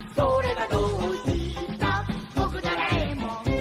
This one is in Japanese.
それがどうした僕ならえもん。